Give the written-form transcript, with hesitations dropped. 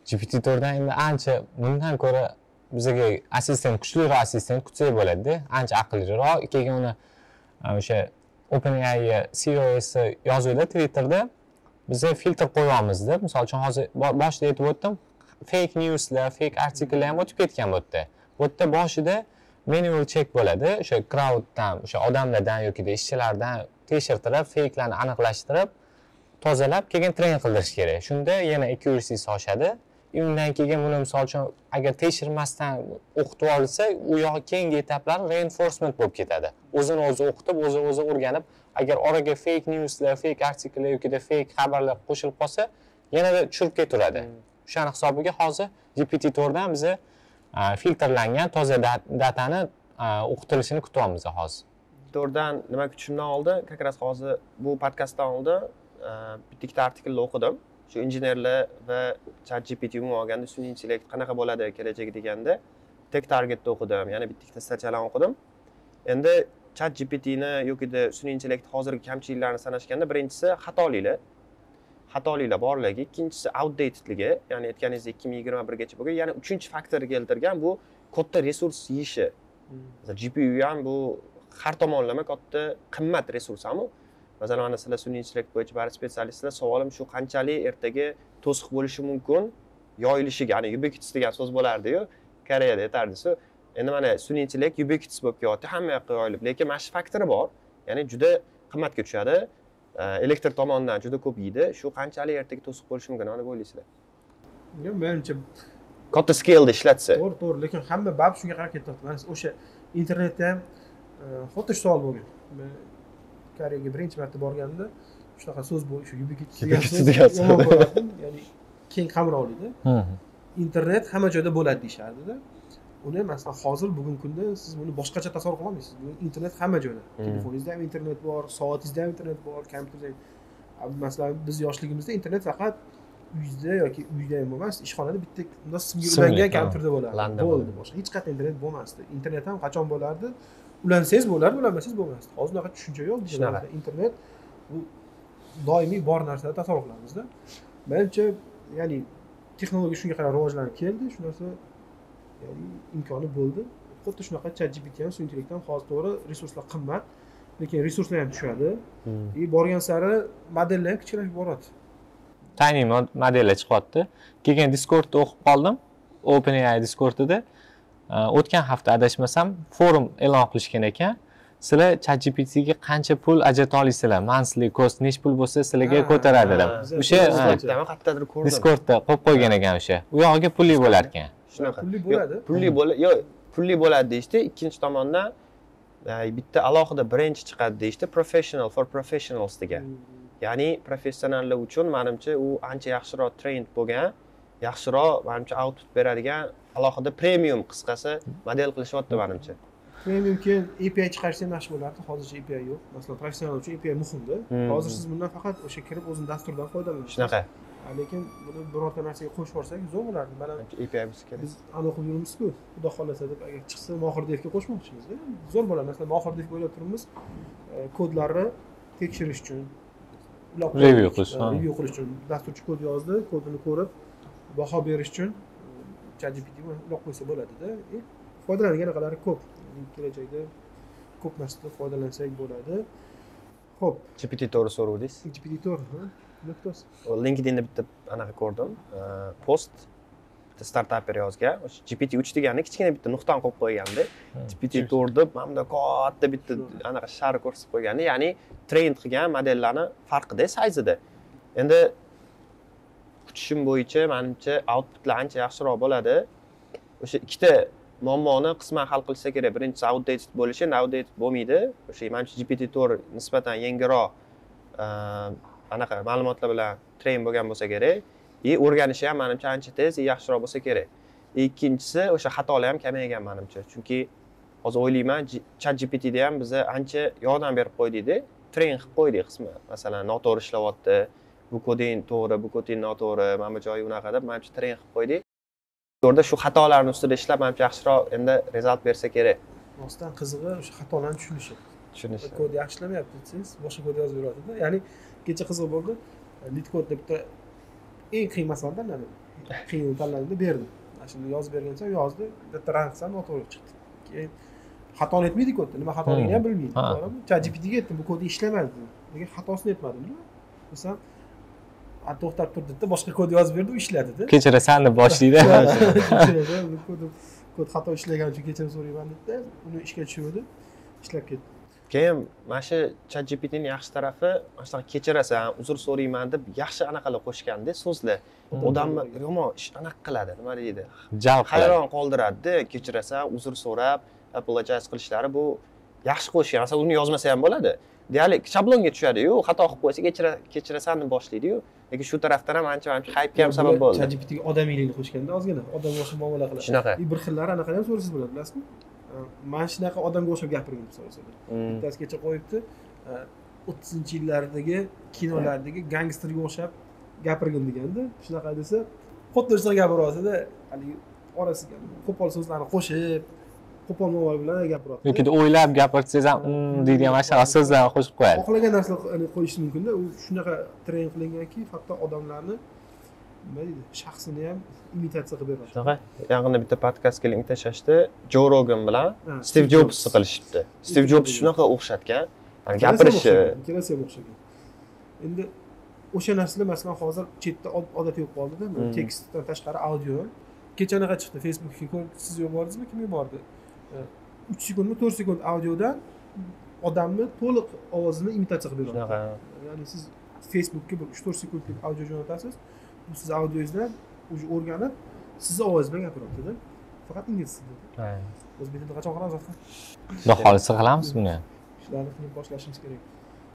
GPT-4dan endi ancha bundan ko'ra bizga assistent, kuchliroq assistent kutsak bo'ladi-da, ancha aqlliroq. Keyin uni o'sha OpenAI CEO'si yozuvda Twitterda biz filtr qo'yamizda. Misol uchun hozir boshida aytib o'tdim, fake newslar, fake artikellar ham o'tib ketgan bu yerda. Bu yerda boshida manual check bo'ladi. O'sha crowddan, o'sha odamlardan yoki ishchilardan tekshirtirib, fake'larni aniqlashtirib, tozalab, keyin train qildirish kerak. Shunda yana accuracy oshadi. Undan keyin buni misol uchun agar tekshirmasdan o'qitib olsa, u yoq keyingi etaplar reinforcement bo'lib ketadi. O'zini o'zi o'qitib, o'zi o'rganib, agar oraga fake newslar, fake artikellar yoki fake xabarlar qo'shilib qolsa, yanada tushirib keturadi. O'shani hisobiga hozir GPT-4dan biz filtrlangan toza datani o'qitilishini kutyapmiz hozir. 4dan nima kutishimdan oldin, как hozir bu podkastdan oldin bitta artikelni o'qidim. Shu injenerlar va ChatGPT umuman olganda sun'iy intellekt qanaqa bo'ladi kelajak deganda tek targetni o'qidim, ya'ni bitta statiyalarni o'qidim. Endi ChatGPTni yokida sun'iy intellekt hozirgi kamchiliklarini sanashganda birinchisi xatoliklar borligi, ikkinchisi outdatedligi, ya'ni aytganingizdek 2021gacha bo'lgan, yana uchinchi faktorni keltirgan bu katta resurs yeyishi. Masalan, GPU ham bu har tomonlama katta qimmat resurs ham. Masalan, mana sizlar sun'iy intellekt bo'yicha barcha spetsialistlar savolim shu qanchalik ertaga to'siq bo'lishi mumkin yoyilishiga, ya'ni ubiquitous degan so'z bo'lardi-yu, Koreyada aytardi-ku. Endi mana sun'iy intellekt ubiquitous bo'lib kelyapti, hamma yoqqa yoyilib, lekin mana shu faktori bor. Ya'ni juda qimmatga tushadi, elektr tomonidan juda ko'p yeydi. Shu qanchalik ertaga to'siq bo'lishi mumkin, deb o'ylaysizlar? Yo'q, menimcha katta skaleda ishlatsa. To'g'ri, lekin hamma bab shunga qarab ketyapti. Mana o'sha internetda ham xuddi shu savol bo'lgan. Koreyaga birinchi marta borganimda shunaqa so'z bo'lish, shu ubiquitous degan so'z, ya'ni keng qamrovli-da. Internet hamma joyda bo'ladi deyishardi-da. Uni masalan hozir bugungi kunda siz buni boshqacha tasavvur qila olmaysiz. Internet hamma joyda. Telefoningizda ham internet bor, soatingizda ham internet bor, kompyuteringizda ham. Masalan, biz yoshligimizda internet faqat uyingizda yoki uyda ham emas, ishxonada bitta unda simga ulangan kompyuterda bo'lardi. Bo'ldi, boshqa hech qanday internet bo'lmasdi. Internet ham qachon bo'lardi? Ulansangiz bo'lardi, ulanmasangiz bo'lmasdi. Hozir unaqa tushuncha yo'q. Internet bu doimiy bor narsani tasavvur qilamiz-da. Menimcha, ya'ni texnologiya shunga qarab rivojlanib keldi, shu narsa ya'ni imkoni bo'ldi. Xuddi shunaqa ChatGPT ham, sun'iy intellekt ham hozir to'g'ri resurslar qimmat, lekin resurslar ham tushadi. Borgan sari modellar ham kichikroq boradi. Tiny modellar chiqyapti. Keyin Discordda o'qib qoldim. OpenAI Discordida o'tgan hafta adashmasam forum e'lon qilishgan ekan. Sizlar ChatGPTga qancha pul ajrata olasizlar? Monthly cost nech pul bo'lsa sizlarga ko'taradi deb. O'sha qayerdadir ko'rdim. Discordda qo'yib qo'ygan ekan o'sha. U yog'iga pulli bo'lar ekan. Shunaqa. Pulli bo'ladi. Yo'q, pulli bo'ladi deyishdi. Ikkinchi tomondan bitta alohida branch chiqadi deyishdi, professional for professionals degan. Ya'ni professionallar uchun menimcha u ancha yaxshiroq trained bo'lgan, yaxshiroq menimcha output beradigan alohida premium qisqasi model qilishyapti menimcha. Premium keyin API chiqarishsa yaxshi bo'lardi. Hozircha API yo'q. Masalan, professional uchun API muhimda. Hozir siz bundan faqat o'sha kirib o'zini dasturdan foydalanasiz. Shunaqa. Lekin buni birorta narsaga qo'shib yuborsak zo'r bo'lardi. Mana API biz kerak. Biz aniq yuribmiz-ku. Xudo xolasa deb agar chiqsa Mohir devga qo'shmoqchimiz. Zo'r bo'ladi. Masalan, Mohir dev o'ylab turibmiz. Kodlarni tekshirish uchun, review qilish uchun dasturchi kod yozdi, kodini ko'rib baho berish uchun ChatGPT ni ulab qo'ysa bo'ladi-da. Foydalangan qadar ko'p. Kelajakda ko'p narsadan foydalansak bo'ladi. Xo'p, GPT-4 so'rovdingiz. GPT-4, nuqtasi. LinkedInda bitta anaqa ko'rdim. Post bitta startaper yozgan. O'sha GPT-3 deganni kichkina bitta nuqtani qo'yib qo'yganda, GPT-4 deb mana bunda katta bitta anaqa shar ko'rsatib qo'yganda, ya'ni train qilgan modellarni farqida, sayzida. Endi kutishim bo'yicha menimcha outputlar ancha yaxshiroq bo'ladi. O'sha ikkita muammoni qisman hal qilsa kerak. Birinchisi outdated bo'lishi, outdated bo'lmaydi. O'sha menimcha GPT-4 nisbatan yangiroq anaqa ma'lumotlar bilan train bo'lgan bo'lsa kerak. O'rganishi ham menimcha ancha tez, yaxshiroq bo'lsa kerak. Ikkinchisi o'sha xatolar ham kamaygan menimcha. Chunki hozir o'ylayman, ChatGPTda ham biz ancha yordam berib qo'ydik-da, train qilib qo'ydik qisman. Masalan, noto'g'ri ishlayapti, bu koding to'g'ri, bu koding noto'g'ri, mana bu joyi unaqa deb menimcha train qilib qo'ydik. Orada shu xatolarni ustida ishlab, menimcha yaxshiroq endi result bersa kerak. Rostdan qizig'i o'sha xatolarni tushunishi. Kod yaxshi ishlamayapti desangiz, boshqa kod yozib beradi-da. Ya'ni kecha qiziq bo'ldi. Leetcode'da bitta eng qiyin masaladan qiyinini tanladimda berdim. Mana shuni yozib bergancha yozdi, bitta rang qilsam noto'g'ri chiqdi. Keyin xatoni aytmaydi kodda, nima xatoligini ham bilmaydi. To'g'rimi? ChatGPTga aytdim, bu kod ishlamaydi. Lekin xatosini aytmadim-da. Desam, to'xtab turdi-da, boshqa kod yozib berdi, u ishladida. Kechirasan deb boshlaydi. Kod xato ishlagan uchun kechirim so'rayman dedi. Uni ishga tushirdi, ishlab ketdi. Keyin mana shu ChatGPTning yaxshi tarafi, mana shunaqa kechirasan, uzr so'rayman deb yaxshi anaqalar qo'shganda so'zlar. Odamni yomon ish anaqa qiladi, nima deydi? Jalb qiladi. Hayron qoldiradi, kechirasan, uzr so'rab, apologize qilishlari bu yaxshi qo'shgan. Aslida uni yozmasa ham bo'ladi. Deylik, shablonga tushadi-yu, xato qilib qo'ysa kechirasan deb boshlaydi-yu. Lekin shu tarafdan ham ancha hype ham sabab bo'ldi. ChatGPTga odamiylikni qo'shganda ozgina odamga o'xshab muomala qiladi. Shunaqa. Bir xillari anaqani ham so'rasiz bo'ladi, bilasizmi? Mana shunaqa odamga o'xshab gapirgin deb so'rasadi. Bittasi kecha qo'yibdi, 30-yillardagi kinolardagi gangsterga o'xshab gapirgin deganda, shunaqa desa, xuddi shunaqa gapiryapti-da, haligi orasiga qo'pol so'zlarni qo'shib, qo'pol muomala bilan gapiryapti. Yoki o'ylab gapirsangiz ham deydigan mana shunaqa so'zlarni qo'shib qo'yadi. Xohlagan narsalarni qo'yish mumkin-da, u shunaqa treyn qilinganki, hatto odamlarni nima deydi, shaxsini ham imitatsiya qilib beradi. Shunaqa. Yaqinda bitta podkastga link tashlashdi, Jo Rogan bilan Steve Jobsni qilishibdi. Steve Jobs shunaqa o'xshatgan, gapirishi. Ikkalasi ham o'xshagan. Endi o'sha narsalar masalan hozir chetda odat yo'q qoldi-da, tekstdan tashqari audio. Kecha anaqa chiqdi Facebookga, siz yubordingizmi, kim yubordi? 3 sekundmi, 4 sekund audiodan odamni to'liq ovozini imitatsiya qilib beradi. Shunaqa. Ya'ni siz Facebookga bir 3-4 sekundlik audio jo'natasiz, bu siz audioingizdan o'sha o'rganib, sizni ovoz bilan gapiryapti-da. Faqat ingliz tilida. O'zbek tilida qachon qilamiz? Xudo xolisa qilamiz buni. Ishlarni qilib boshlashimiz kerak.